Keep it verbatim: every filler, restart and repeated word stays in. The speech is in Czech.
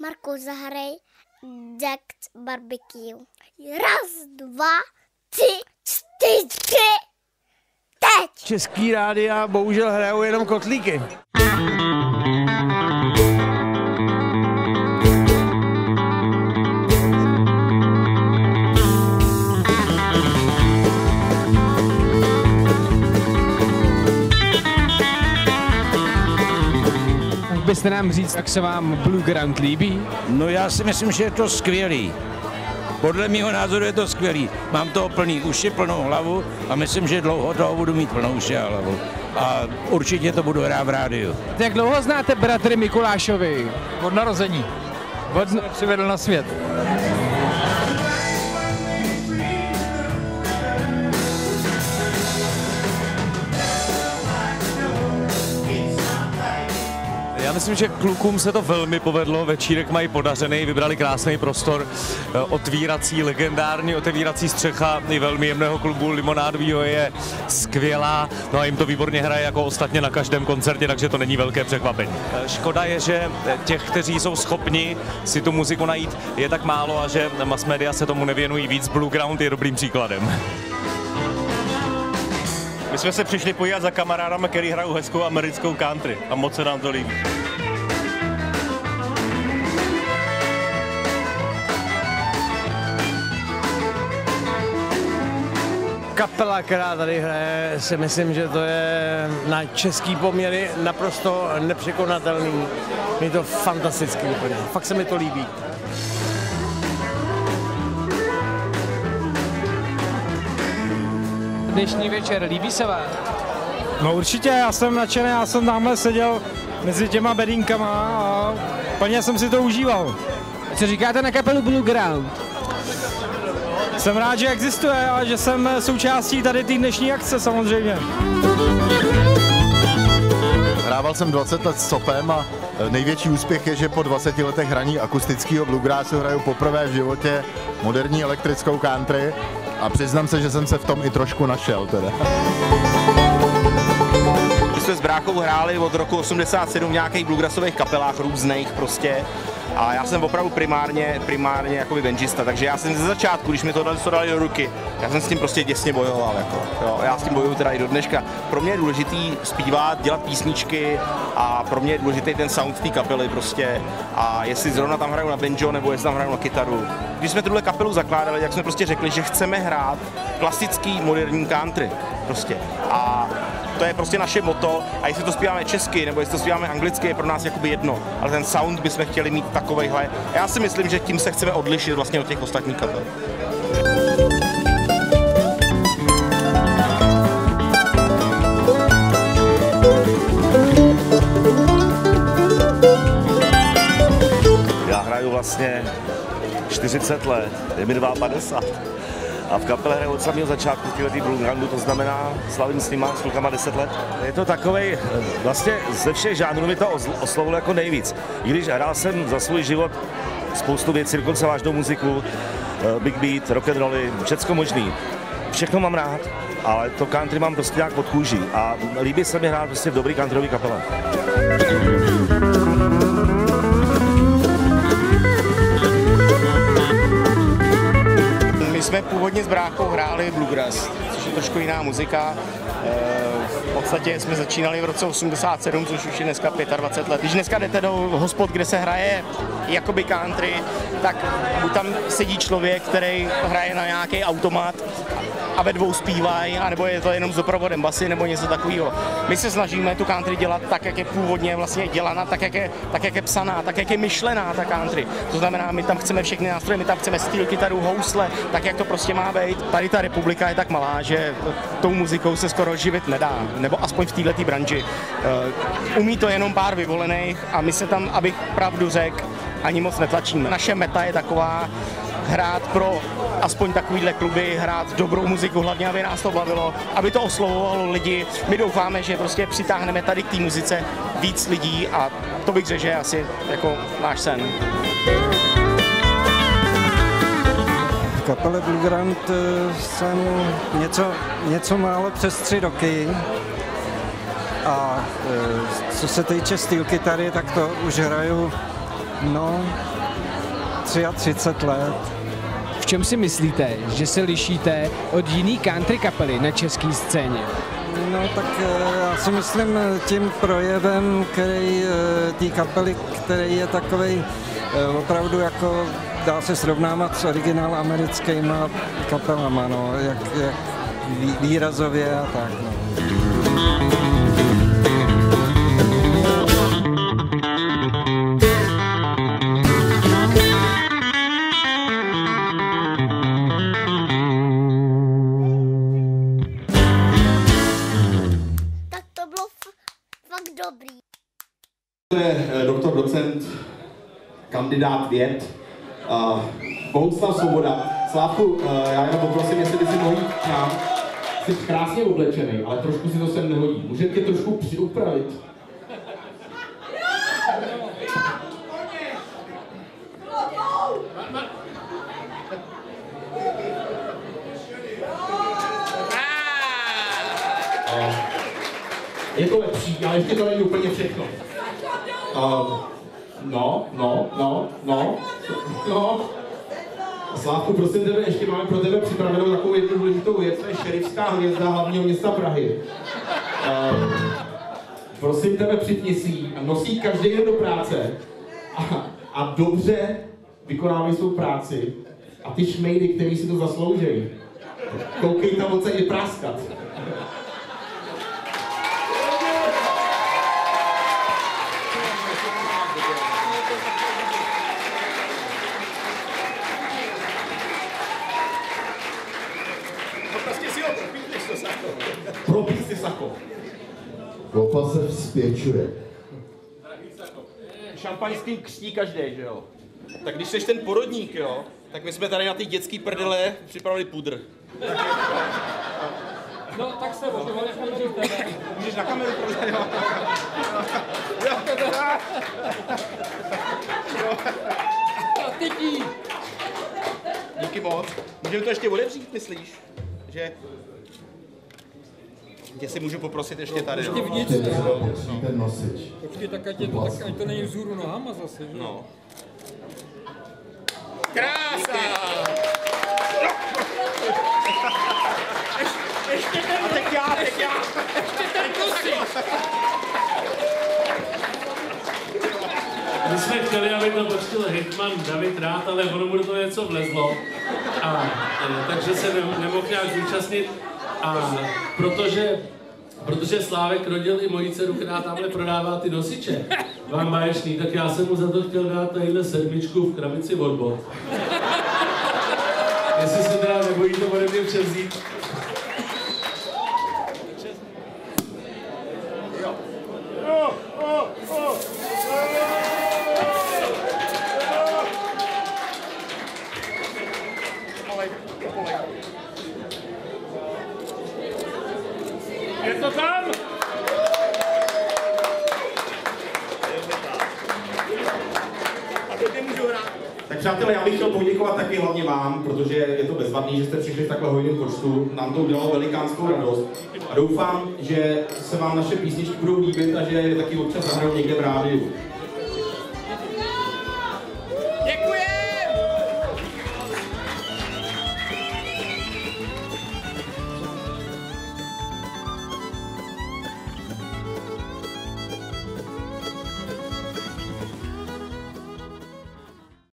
Marku, zahraj Jack's Barbecue. Raz, dva, tři, čtyři, teď! Český rádia bohužel hrajou jenom kotlíky. Byste nám říct, jak se vám Blueground líbí? No já si myslím, že je to skvělý. Podle mého názoru je to skvělý. Mám toho plný uši, plnou hlavu a myslím, že dlouho toho budu mít plnou uši a hlavu. A určitě to budu hrát v rádiu. Jak dlouho znáte bratry Mikulášovi? Od narození. Od se přivedl na svět. Já myslím, že klukům se to velmi povedlo, večírek mají podařený, vybrali krásný prostor, otvírací, legendární otevírací střecha i velmi jemného klubu limonádového je skvělá, no a jim to výborně hraje jako ostatně na každém koncertě, takže to není velké překvapení. Škoda je, že těch, kteří jsou schopni si tu muziku najít, je tak málo a že mass media se tomu nevěnují víc. Blueground je dobrým příkladem. My jsme se přišli podívat za kamarádama, který hrajou hezkou americkou country a moc se nám to líbí. Kapela, která tady hraje, si myslím, že to je na český poměry naprosto nepřekonatelný. Je to fantastický úplně. Fakt se mi to líbí. Dnešní večer, líbí se vám? No určitě, já jsem nadšený, já jsem tamhle seděl mezi těma bedínkama a plně jsem si to užíval. Co říkáte na kapelu Blueground? Jsem rád, že existuje a že jsem součástí tady té dnešní akce samozřejmě. Hrával jsem dvacet let s Sopem a největší úspěch je, že po dvaceti letech hraní akustického bluegrassu hraju poprvé v životě moderní elektrickou country a přiznám se, že jsem se v tom i trošku našel teda. My jsme s bráchou hráli od roku osmdesát sedm v nějakých bluegrassových kapelách různých prostě. A já jsem opravdu primárně, primárně jakoby benžista, takže já jsem ze začátku, když mi to dali do ruky, já jsem s tím prostě děsně bojoval, jako, jo, já s tím bojuju teda i do dneška. Pro mě je důležitý zpívat, dělat písničky a pro mě je důležitý ten sound té kapely prostě a jestli zrovna tam hraju na banjo nebo jestli tam hraju na kytaru. Když jsme tuhle kapelu zakládali, tak jsme prostě řekli, že chceme hrát klasický moderní country prostě a to je prostě naše motto a jestli to zpíváme česky nebo jestli to zpíváme anglicky, je pro nás jakoby jedno, ale ten sound bychom chtěli mít takovejhle. Já si myslím, že tím se chceme odlišit vlastně od těch ostatních kapel. Já hraju vlastně čtyřicet let, je mi padesát dva. A v kapele hraju od samého začátku této Bluegroundu, to znamená, slavím s nima, s klukama deset let. Je to takovej, vlastně ze všech žánrů mi to oslovilo jako nejvíc. I když hrál jsem za svůj život spoustu věcí, dokonce vážnou muziku, big beat, rock'n'rolly, všecko možný. Všechno mám rád, ale to country mám prostě nějak pod kůží a líbí se mi hrát prostě v dobrý countryový kapele. My jsme původně s bráchou hráli bluegrass, což je trošku jiná muzika. V podstatě jsme začínali v roce osmdesát sedm, což už je dneska dvacet pět let. Když dneska jdete do hospod, kde se hraje jakoby country, tak buď tam sedí člověk, který hraje na nějaký automat a ve dvou zpívají, anebo je to jenom s doprovodem basy nebo něco takového. My se snažíme tu country dělat tak, jak je původně vlastně dělaná, tak jak je, tak, jak je psaná, tak, jak je myšlená ta country. To znamená, my tam chceme všechny nástroje, my tam chceme steel kytaru, housle, tak, jak to prostě má být. Tady ta republika je tak malá, že tou muzikou se skoro živit nedá, nebo aspoň v této branži. Umí to jenom pár vyvolených a my se tam, abych pravdu řekl, ani moc netlačíme. Naše meta je taková, hrát pro aspoň takovýhle kluby, hrát dobrou muziku, hlavně aby nás to bavilo, aby to oslovovalo lidi. My doufáme, že prostě přitáhneme tady k té muzice víc lidí a to bych řekl, že je asi jako náš sen. V kapele Blueground jsem něco, něco málo přes tři roky a co se týče steel kytary, tak to už hraju No, třicet tři let. V čem si myslíte, že se lišíte od jiný country kapely na české scéně? No tak já si myslím tím projevem, který té kapely, který je takovej opravdu jako dá se srovnávat s originál americkýma kapelama, no, jak, jak výrazově a tak, no. Tak to bylo fakt dobrý. Doktor, docent, kandidát věd, uh, Bohuslav Svoboda. Slávku, uh, já jenom poprosím, jestli by si mohl jít k nám. Jsi krásně oblečený, ale trošku si to sem nehodí. Můžeme tě trošku přiupravit? Uh, je to lepší, ale ještě to není úplně všechno. Uh, No, no, no, no, no. Slávku, prosím tebe, ještě máme pro tebe připravenou takovou jednu důležitou věc, to je šerifská hvězda hlavního města Prahy. Uh, prosím tebe, připni si ji a nosí každý den do práce a, a dobře vykonávej svou práci a ty šmejdy, který si to zasloužejí, koukej tam odsaď práskat. Propíš si sako. Kopa se vzpěčuje. Šampaňským křtí každý, že jo? Tak když jsi ten porodník, jo, tak my jsme tady na ty dětský prdele připravili pudr. No, tak se možná nejdřív tebe. Můžeš na kameru prozat, jo? A ty tí. Díky moc. Můžeme to ještě otevřít, myslíš? Že... Tě si můžu poprosit ještě tady, ještě vnitř. Ten nosič. Počkej, tak ať, je to, tak ať to není vzhůru nohama zase, že? No. Krása! Ještě, ještě ten... A teď já, teď já! Ještě ten nosič! My jsme chtěli, aby to počtil hitman David Rád, ale ono mu do toho něco vlezlo. A, takže se ne, nemohl nějak zúčastnit. A protože, protože Slávek rodil i moji dceru, která tamhle prodává ty nosiče, vám báječný, tak já jsem mu za to chtěl dát tadyhle sedmičku v krabici od bot. Jestli se teda nebojí to ode mě převzít. Je to tam? A teď nemůžu hrát. Tak přátelé, já bych chtěl poděkovat taky hlavně vám, protože je to bezvadný, že jste přišli v takhle hojném počtu. Nám to udělalo velikánskou radost. A doufám, že se vám naše písničky budou líbit a že je taky občas zahrajou někde v rádiu.